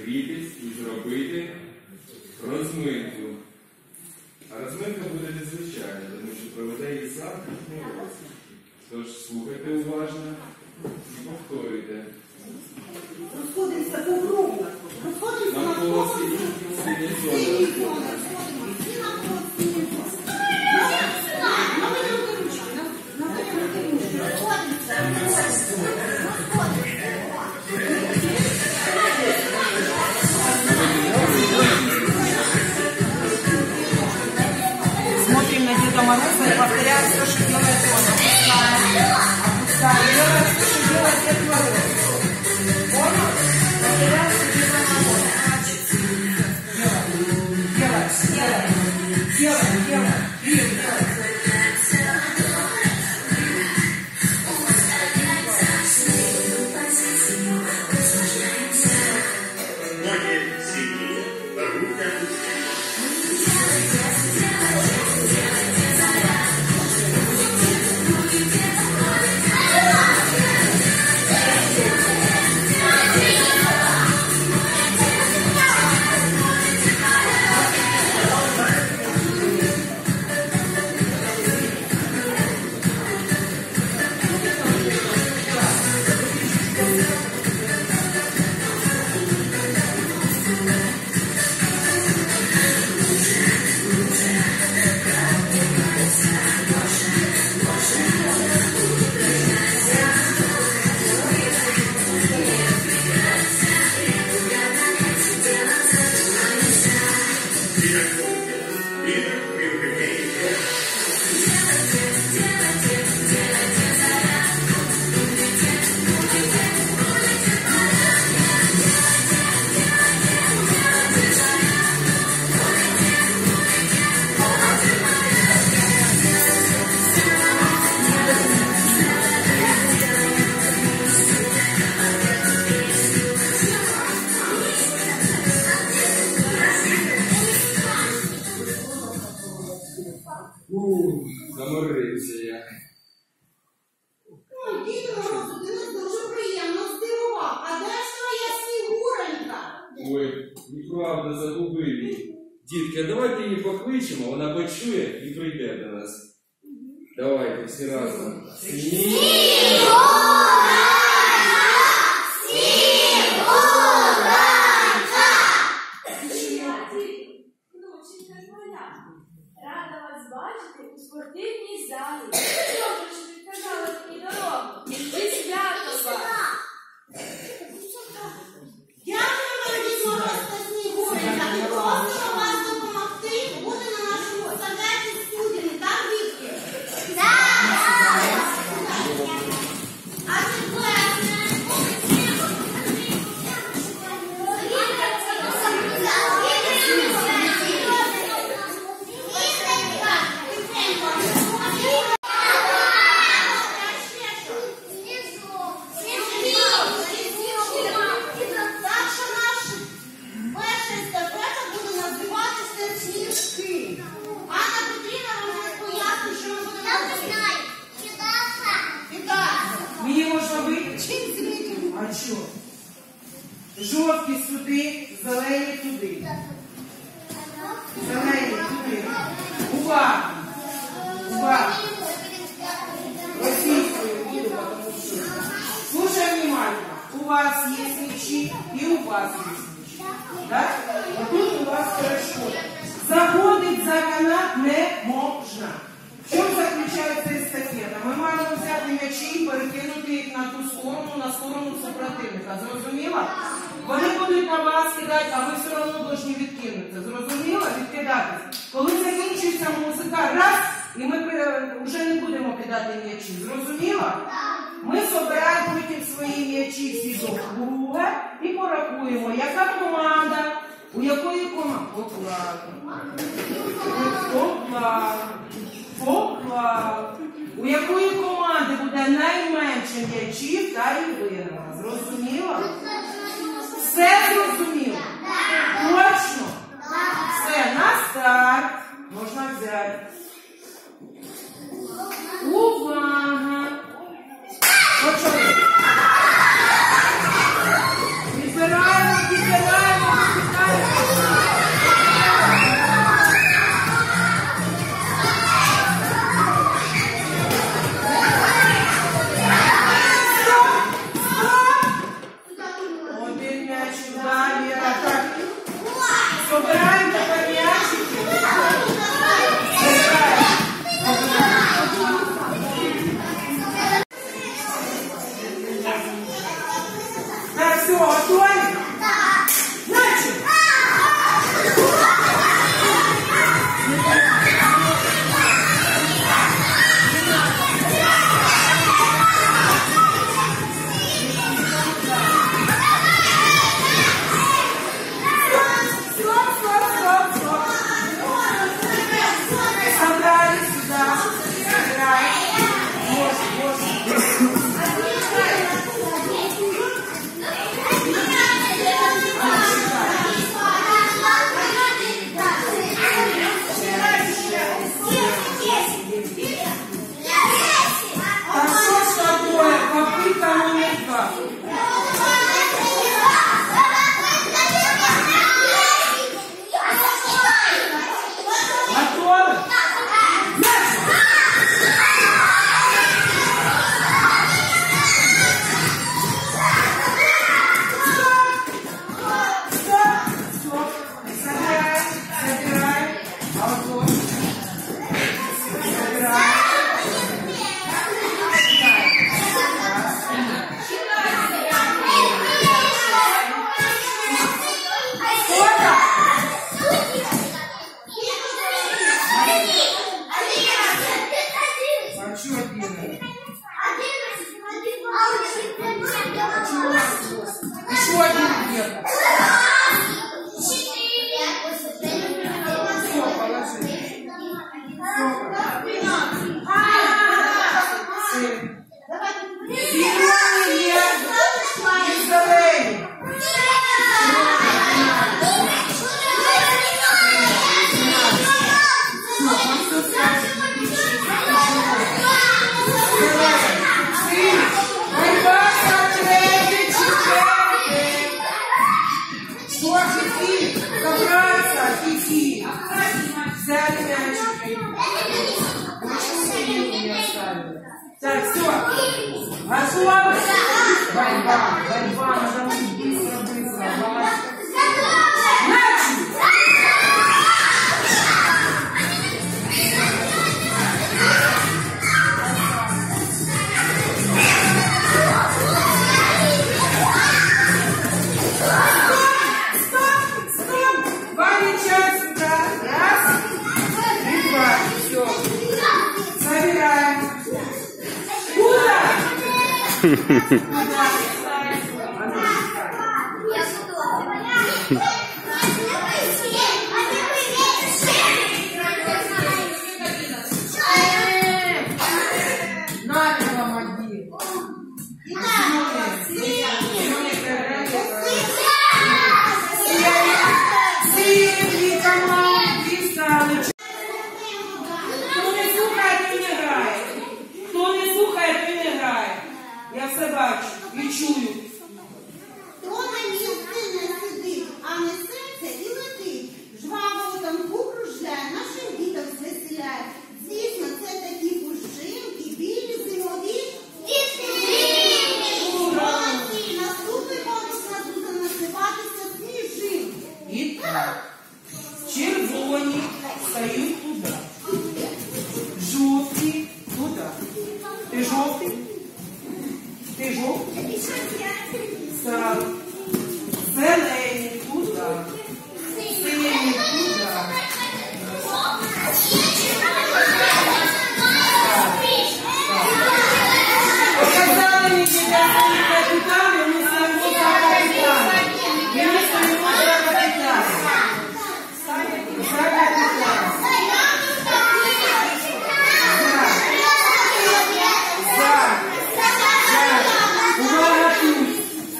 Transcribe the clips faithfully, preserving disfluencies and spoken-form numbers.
зігрітись і зробити розминку. А розминка буде незвичайна, тому що проведе її сам Мороз. Тож слухайте уважно і повторюйте. Розходимося по кругу. Розходимося на навколо синій зони. Смотрим на Деда Мороза и повторяем все, что делает он. Опускаем, опускаем, делаем все, что делает Дед Мороз. Понял? Повторяем, что делает он. Делаем, делаем, делаем, делаем, делаем. Заморився я. Ну, Діду Морозу, ти нас дуже приємно здивував. А де ж твоя снігуренька? Ой, неправда, загубив її. Дітки, а давайте її покличемо, вона почує і прийде до нас. Давайте всі разом. Рада вас бачити у спортивній залі. Добре, що відказали такі дорогу. І свято вас. Дякую вам, Дід Мороз та Снігуренька. Ми просимо вас допомогти бути на нашому садочку студії. Так, дітки? А тепер... А що? Жовті сюди, зелені туди. Зелені туди. Увага! Увага! Російською буду, потому что. Слушай внимательно. У вас есть мячи и у вас есть мячи. Да? Вот тут у вас хорошо. Заходить за канат не можна. В чому заключається естафета? Ми маємо взяти м'ячі і перекинути їх на ту сторону, на сторону супротивника. Зрозуміло? Вони будуть на вас кидати, а ви все одно повинні відкинутися. Зрозуміло? Відкидатися. Коли закінчиться музика, раз, і ми вже не будемо кидати м'ячі. Зрозуміло? Ми збираємо потім свої м'ячі всі до круга і порахуємо, яка команда, у якої команди. Поклав. Поклав. Поклав. У якої команди буде найменше м'ячів, та і виграла. Зрозуміло? Все зрозуміло? Точно? Все, на старт. Можна взяти. Увага! Почали. Підбираємо, підбираємо. Света. Все, положи. Зеленые и зеленые. Так, все. Готово? Борьба, борьба, надо быть быстро, быстро. Начали! Стоп, стоп! Ваня, час сюда. Раз, и два. Все. Собираем. Надо вам один. Сильный команд писали. Кто не слухає, той не грає. Хто не слухає, той не грає. Я все бачу і чую. Хто на місці не сидить, а не серце і летить. Жваво у танку кружляє, наших діток звеселяє. Звісно, це такі пушинки, білі, зимові. Молодці, наступний конкурс нас буде називатися сніжинки. І так. Червоні стають туди. Жовті туди. Ти жовтий? Ти жовтий? Став. Зелені туди. Сині туди. Показали мені, де вони капітани, ми стоїмо за капітани. Ми стоїмо за капітани. За капітани. За. Увага тут.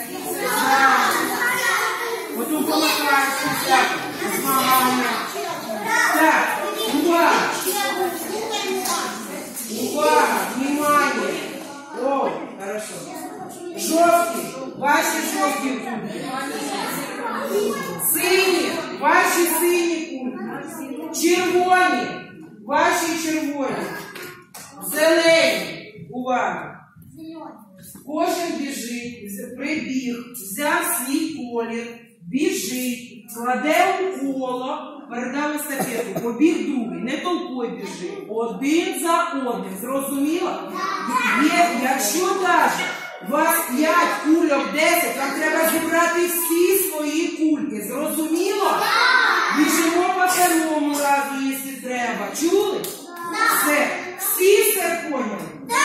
Потім помахаєшся так. Змагання. Так, увага. Увага, внимание. О, хорошо. Жовті, ваші жовті кульки. Сині, ваші сині кульки. Червоні, ваші червоні. Зелені, увага. Кожен біжить, прибіг, взяв свій колір, біжить, кладе у коло, передав естафету, побіг другий, не толпой біжи, один за одним, зрозуміло? Є, якщо навіть у вас п'ять кульок, десять, вам треба зібрати всі свої кульки, зрозуміло? Біжимо по першому разу, якщо треба, чули? Все, всі все поняли?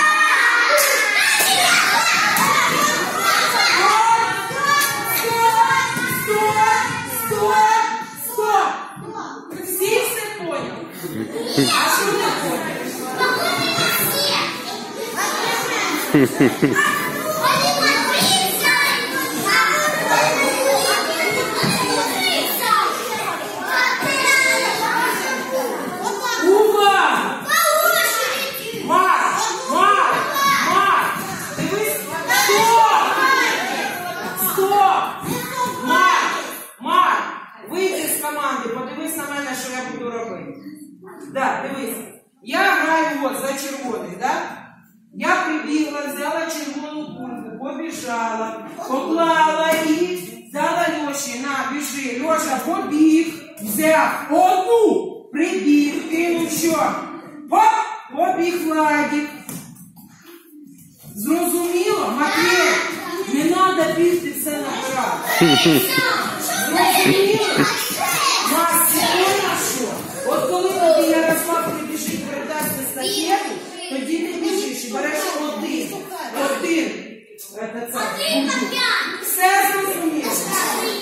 Всі все поняли? А що не поняли? Увага! Марк! Марк! Марк! Дивись! Стоп! Стоп! Марк! Марк! Вийди з команди, подивись на мене, що я буду робити. Да, дивись. Я граю от за червоний, да? Я прибігла, взяла червону кульку, побіжала, поклала її, взяла Льоші, на, біжи. Льоша побіг, взяв одну, прибіг, кинув що? Хоп, побіг Владик. Зрозуміло? Матвій, не треба бігти все наперед. Зрозуміло? Макс, ти поняв, що? От коли тобі Ярослав прибіжить передасть естафету, тоді ти біжиш і береш один. Один. Все зрозуміло.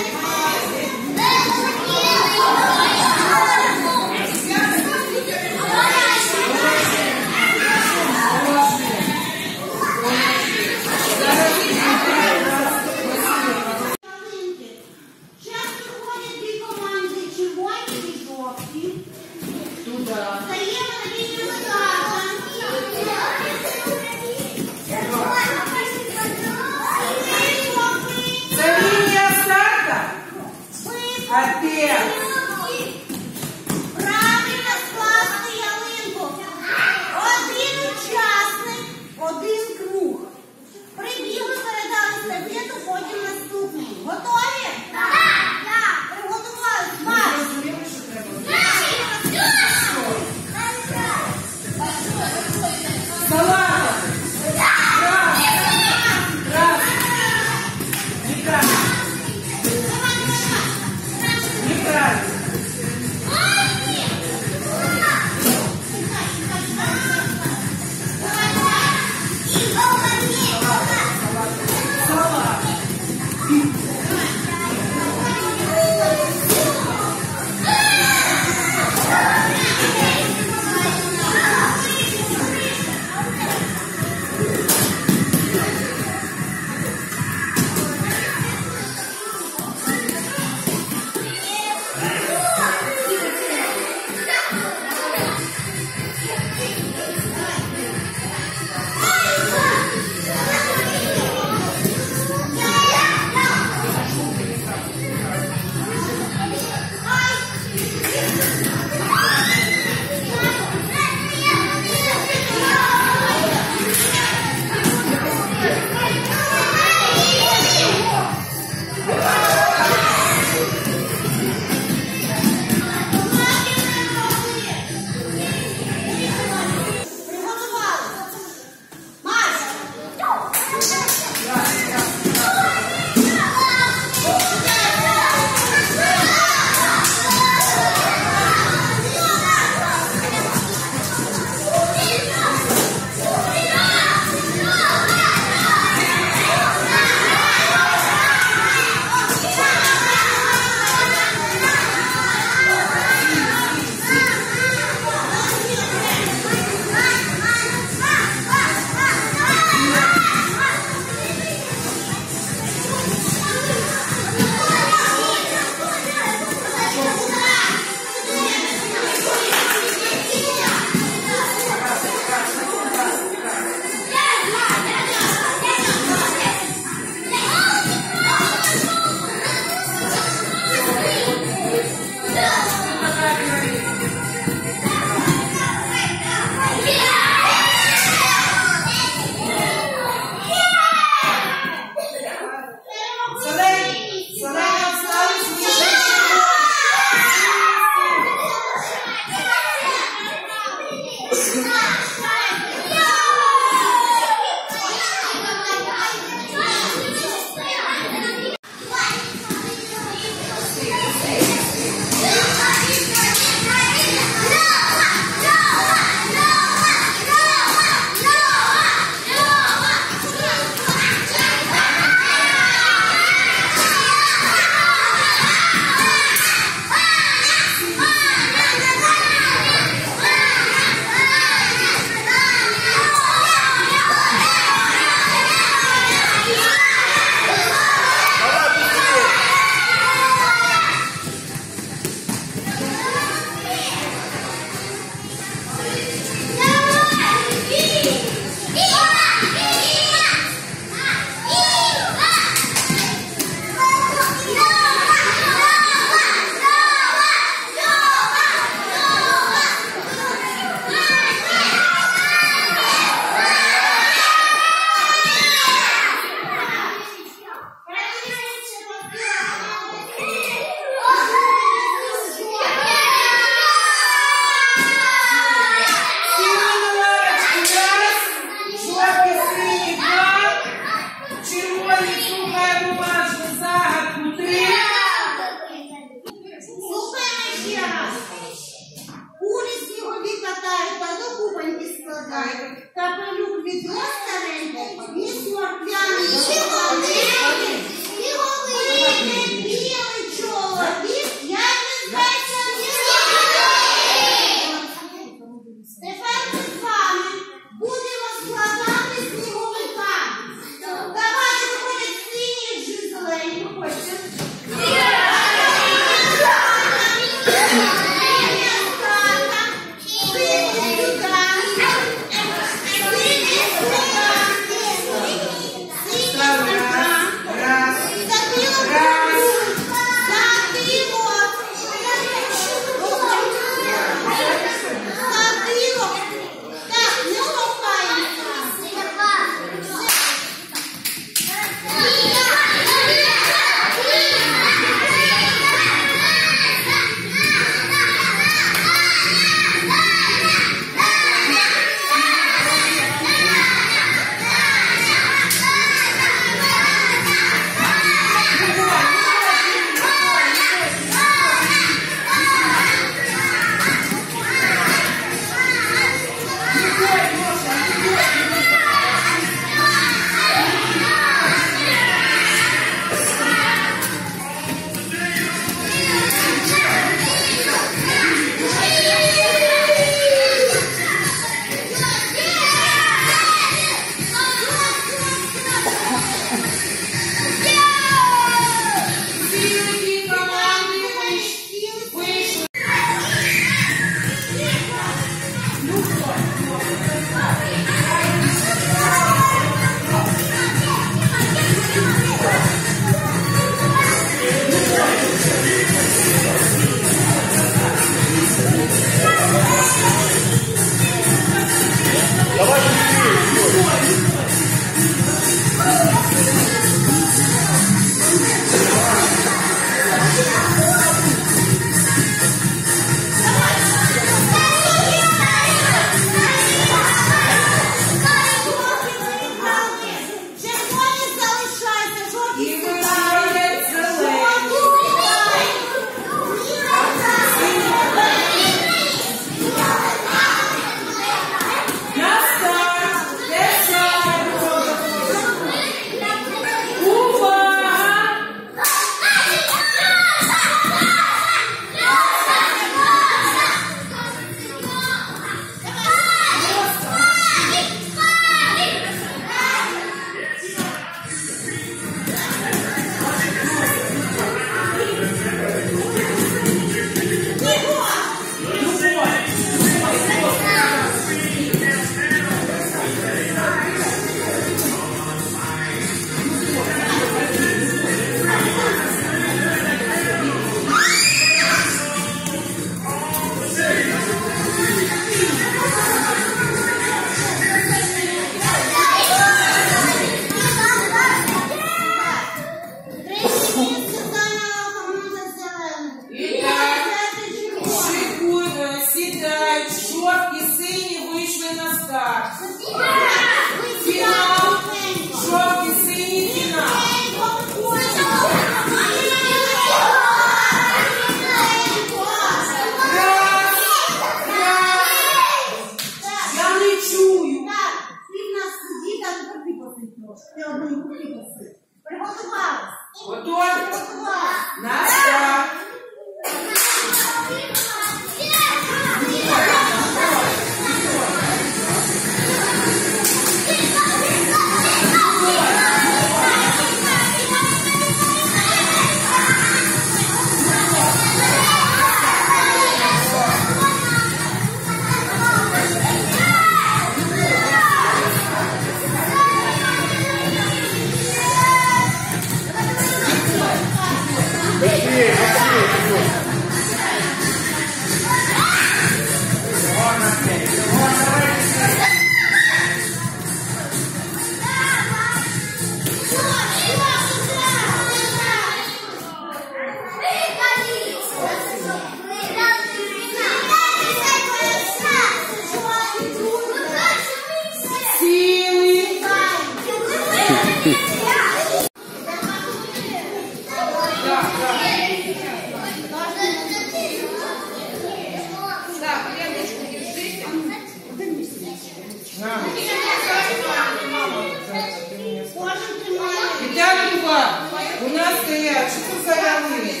У нас стоят, что за ялы?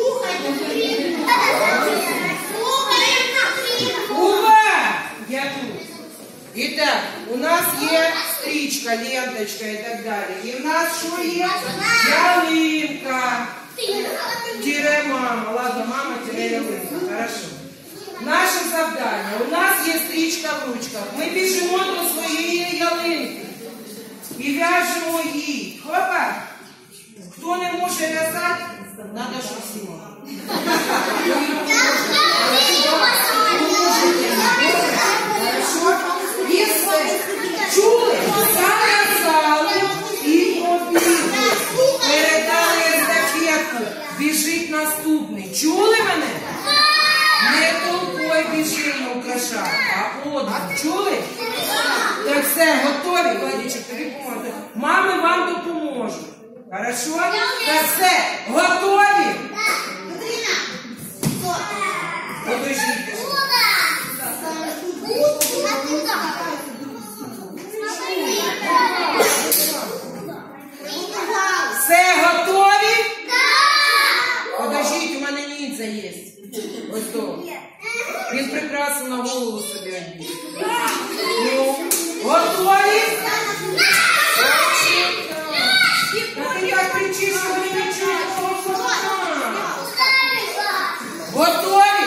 Увага! Я тут. Итак, у нас есть стрічка, ленточка и так далее. И у нас что есть? Ялинка. Тире мама. Ладно, мама тире ялинка. Хорошо. Наше завдання. У нас є стрічка в ручках. Ми біжимо до своєї ялинки. І в'яжемо її. Хопа! Хто не може в'язати, треба щось знімати. Чули? Зав'язали і побігли. Передали естафетку. Біжить наступний. Чули мене? Не толпой біжимо украшати, а одну. Чули? Так все, готові? Владичок, тобі допомогти. Мами вам допоможуть. Хорошо? Так все, готові? Побіжіть. Все, готові? Подождіть, у мене ніндзя є. Ось то. Він прикрасив на голову собі одні. Ну, готові? Та ти так кричиш, що вони не чують. Готові?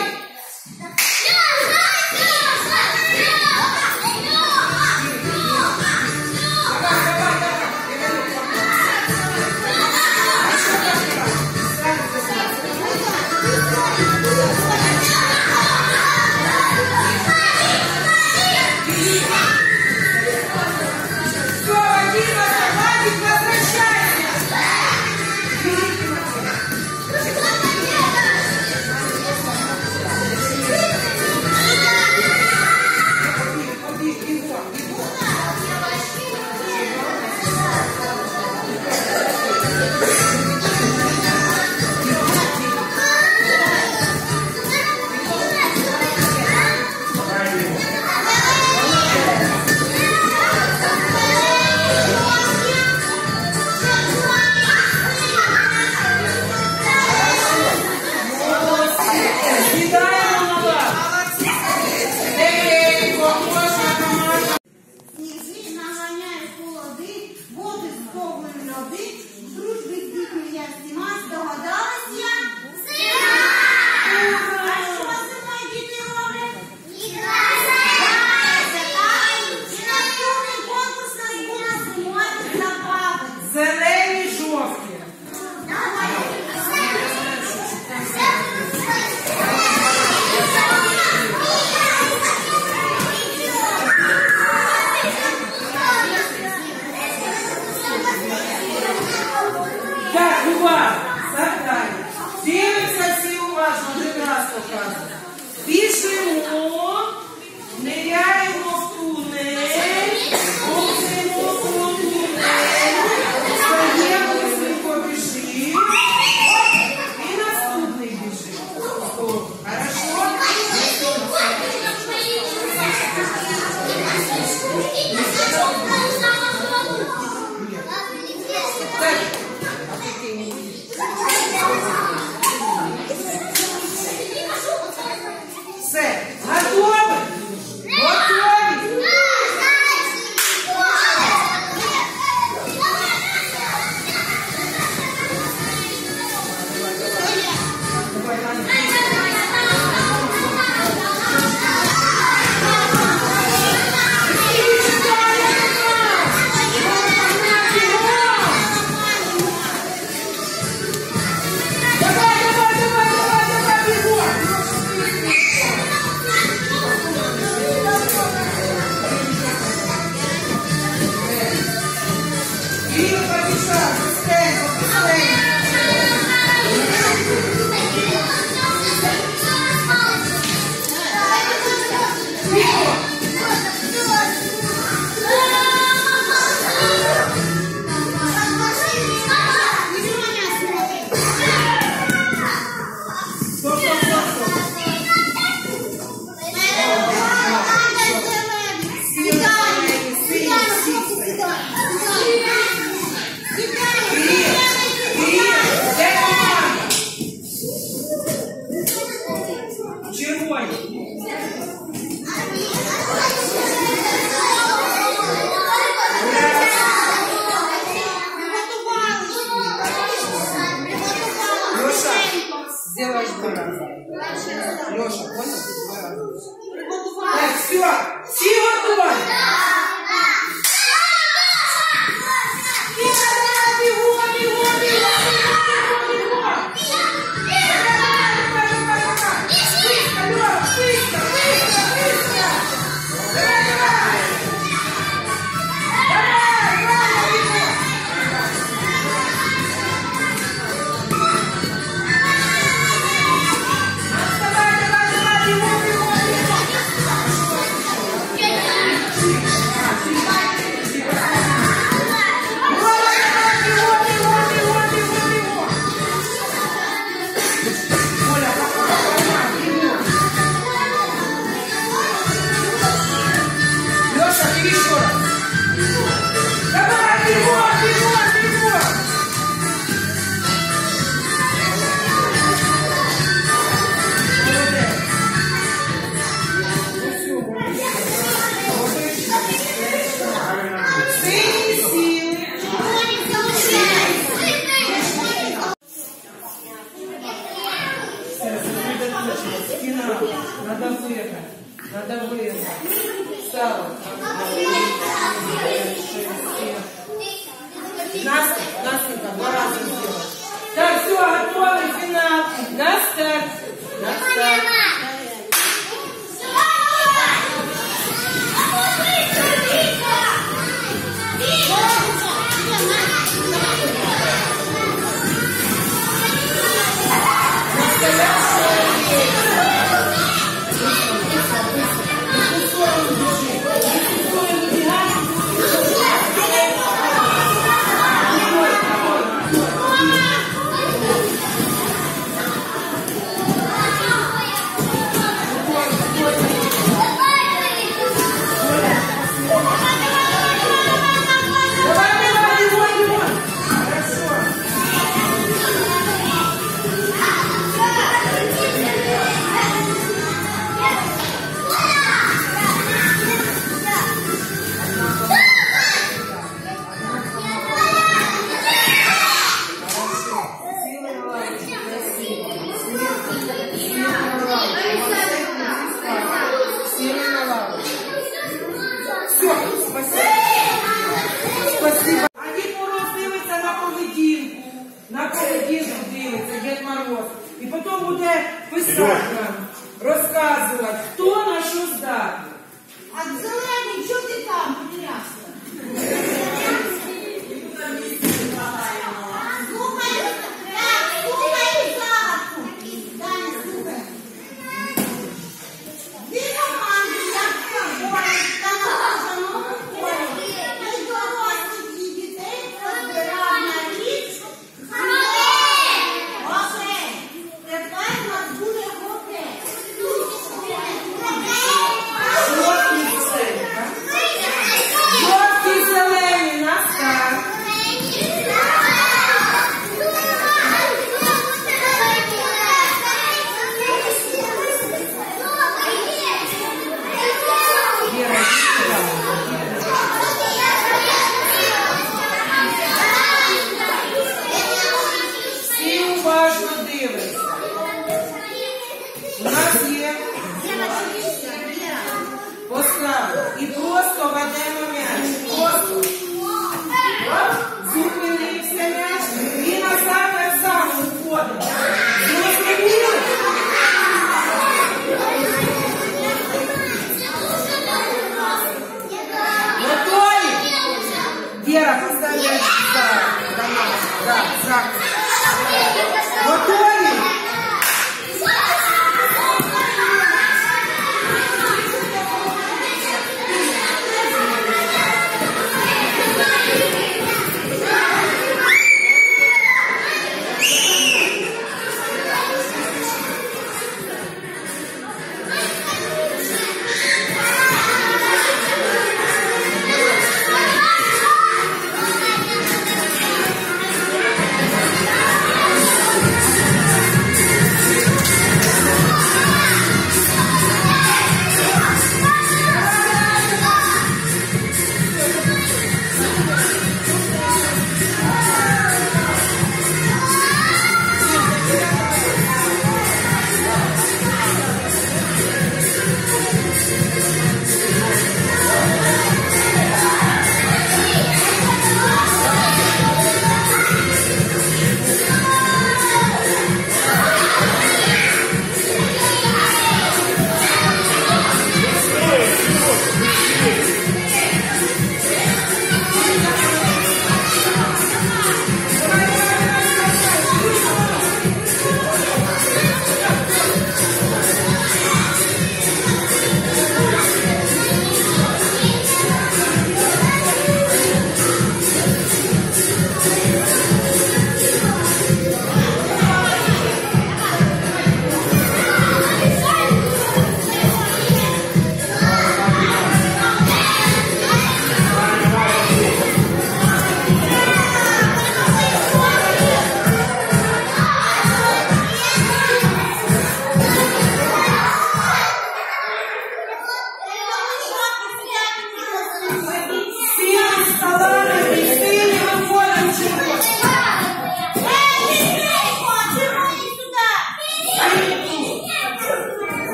Давай, давай, давай. один, в дружбі з дітьми я всіма, здогадалась я? А що зимою діти роблять? Граються, так? І наступний конкурс у нас буде зимові забави. Зелені, жовті. Так, увага, завдання. Дивимося всі уважно, один раз показуємо. Біжимо, ниряємо в тунель, повземо по тунелю, стаємо, швидко біжимо, і наступний біжимо. О, хорошо? Так. Все, готові? Готові? Давай, давай, давай, давай, давай, бігом! Віра побіжала, быстренько, быстренько. Стоп, стоп, стоп, стоп. Сіли, сіли, сіли. Привіт, привіт, де команда? Червоні. Леша, сделаешь два раза. Леша, понял? Два раза. Так, все, все готовы. Бегом, бегом, бегом, бегом, бегом. Давай, давай, давай, давай. Быстро, Лёва, быстро, быстро, быстро. Давай, давай. Давай, давай, бегом. Давай, давай, давай, бегом, бегом, бегом. Леша, ты еще раз. Давай, бегом, бегом, бегом. Сильные силы. Финал. Надо выиграть. Надо выиграть. Встала. Настя, Настя, два раза сделала. Так, все, готовы, финал. На старт. На старт.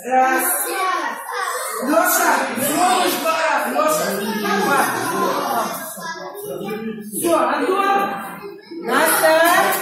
Раз. Леша, зробиш два рази. Леша, два. Все, готов? На старт.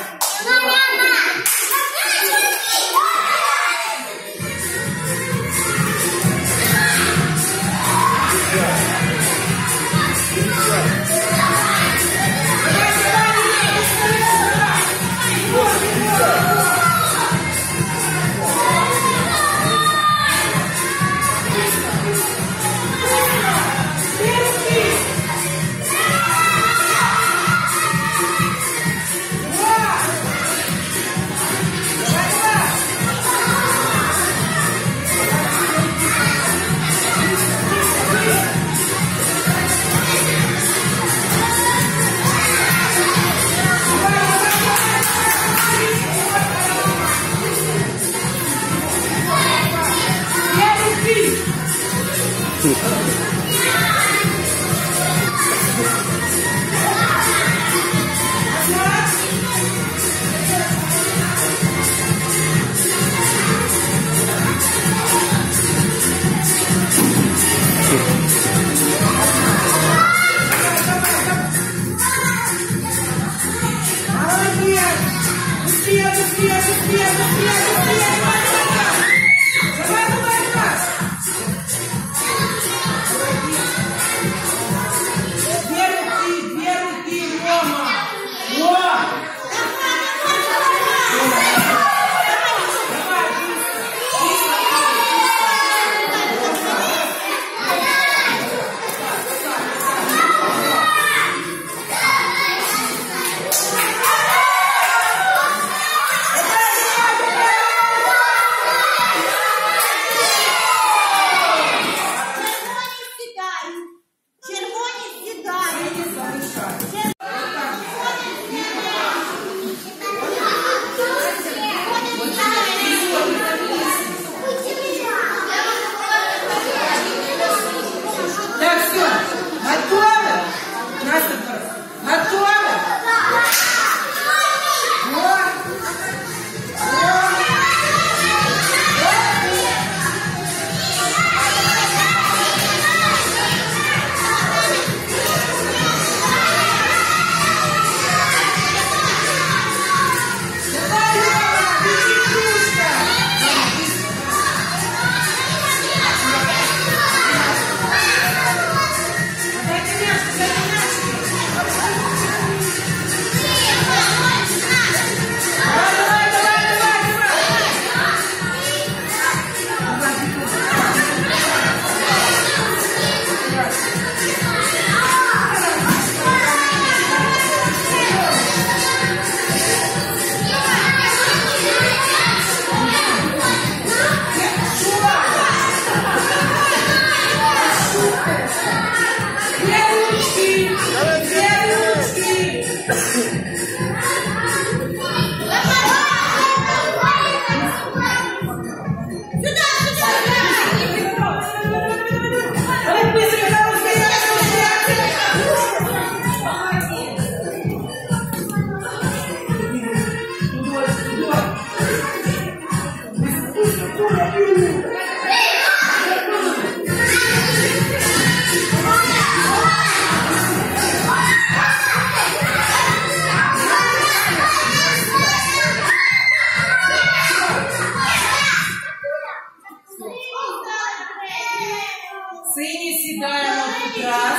Сині сідаємо тут раз,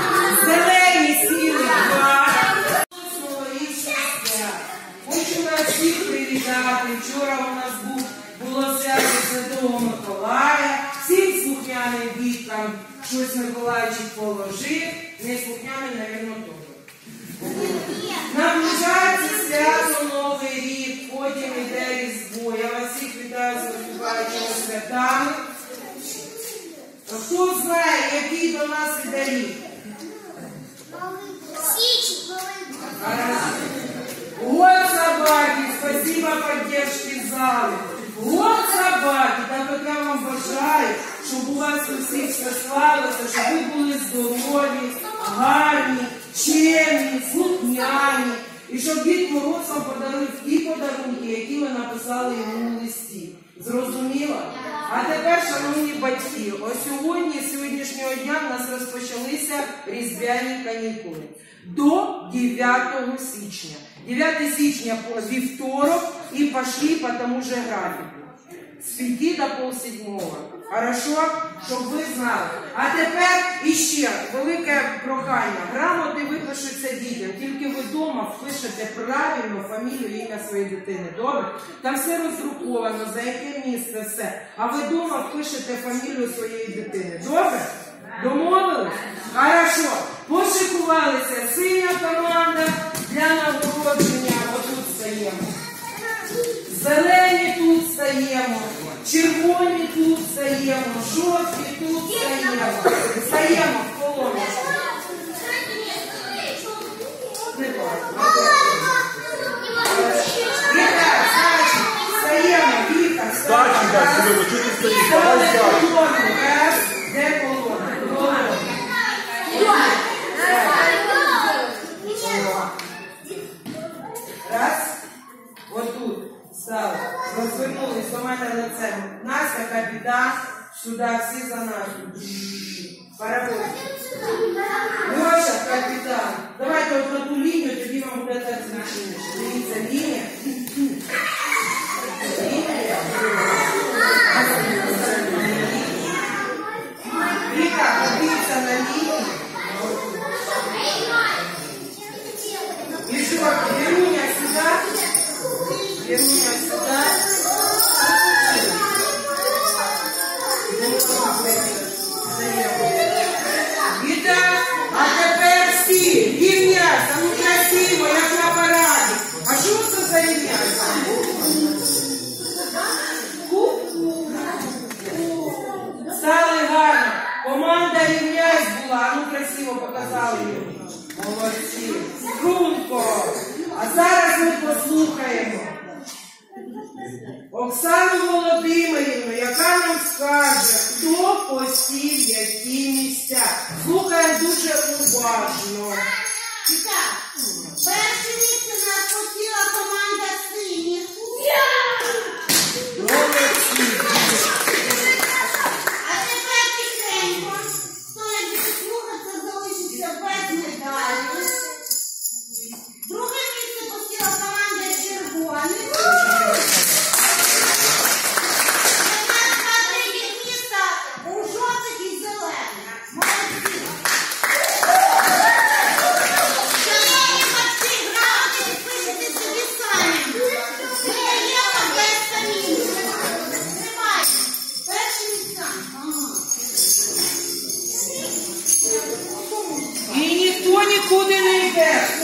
зелені сіли два. Хочу нас всіх привітати. Вчора у нас був, було свято Святого Миколая. Всім слухняним діткам щось Миколайчик положив. Не слухняним, мабуть, теж. Наближається свято Новий рік, потім іде Різдво. Я вас всіх вітаю з наступаючими святами. Хто знає, який до нас іде рік? Вот собаки, спасибо поддержке зали. Вот собаки, так як я вам бажаю, щоб у вас усіх все склалося, щоб ви були здорові, гарні, чемні, слухняні. І щоб Дід Мороз вам подарив ті подарунки, які ви написали йому у листі. Зрозуміло? А тепер, шановні батьки, ось сьогодні, з сьогоднішнього дня в нас розпочалися різдвяні канікули. До дев'ятого січня. дев'яте січня по вівторок і пошли по тому же графіку. З п'яти до полседьмого. Хорошо? Щоб ви знали. А тепер іще велике прохання. Грамоти випишуться дітям. Тільки ви вдома впишете правильно фамілію, ім'я своєї дитини. Добре? Там все роздруковано, за яке місце, все. А ви вдома впишете фамілію своєї дитини. Добре? Домовились? Хорошо. Пошикувалися. Синя команда для нагородження. Отут стаємо. Зелені тут стаємо. Червоні тут стаємо. Жовті тут стаємо. Стаємо в колону. Не важно. Віка, значить, стаємо. Віка, стаємо. Стали колону. Раз. Де колона? Колона. Раз. Отут. Стали. Розвернулись до мене лицем. Настя, капітан. Сюди, всі за нас. Паровоз. Льоша, капітан. Давайте от на ту лінію, тоді вам буде так зручніше. Дивіться, лінія. Лінія. Віка, подивіться на лінію. І що, Віруня сюди. Віруня сюди. Вітак, а тепер всі. Рівняйся, ну красиво, як на параді. А що це за рівняйся? Стали гарно. Команда рівняйсь була, а ну красиво показали їм. Молодці. Струнко. А зараз ми послухаємо Оксану Володимирівну, яка нам скаже, хто посів які місця. Слухаємо дуже уважно. І так, перше місце в нас посіла команда синіх. Молодці. А тепер тихенько. Хто не буде слухатися, залишиться без медалі. Друге місце посіла команда червоних. У жовтих і зелених. Молодці. Шановні батьки, грамоти підпишете собі самі. Ми даємо без камінь. Тримайте. Перші місця. І ніхто нікуди не йде.